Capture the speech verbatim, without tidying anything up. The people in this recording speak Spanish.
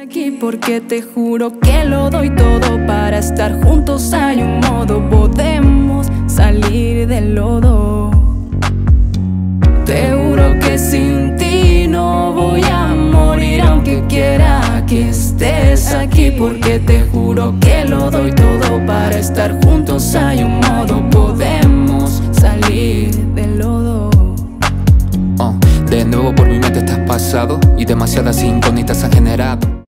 Aquí porque te juro que lo doy todo para estar juntos. Hay un modo, podemos salir del lodo. Te juro que sin ti no voy a morir, aunque quiera que estés aquí. Porque te juro que lo doy todo para estar juntos. Hay un modo, podemos salir del lodo. uh, De nuevo por mi mente estás pasado y demasiadas incógnitas han generado.